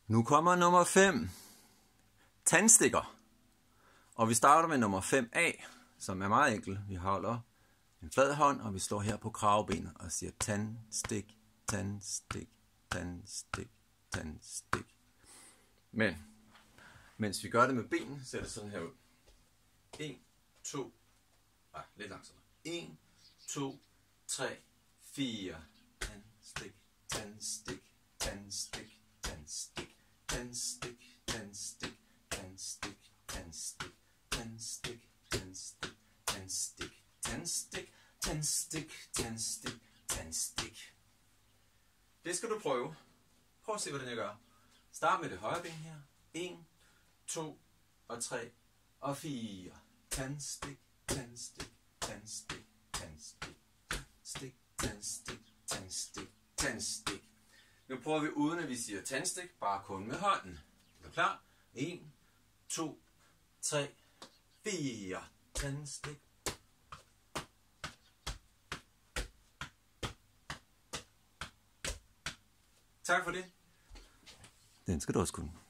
Nu kommer nummer 5. Tandstikker. Og vi starter med nummer 5A, som er meget enkel. Vi holder en flad hånd, og vi slår her på kravebenet og siger tandstik, tandstik, tandstik, tandstik. Men mens vi gør det med benene, ser det sådan her ud. 1, 2, lidt langsommere. 1, 2, 3, 4. Tandstik, tandstik, tandstik, tandstik, tandstik, tandstik, tandstik, tandstik, tandstik, tandstik, tandstik, tandstik, tandstik, tandstik, tandstik. Det skal du prøve. Prøv at se, hvordan jeg gør. Start med det højre ben her. 1, 2 og 3 og 4. Tandstik, tandstik, tandstik, tandstik, tandstik, tandstik, tandstik, tandstik. Nu prøver vi uden at vi siger tandstik, bare kun med hånden. Er du klar? 1, 2, 3, 4. Tandstik. Tak for det. Den skal du også kunne.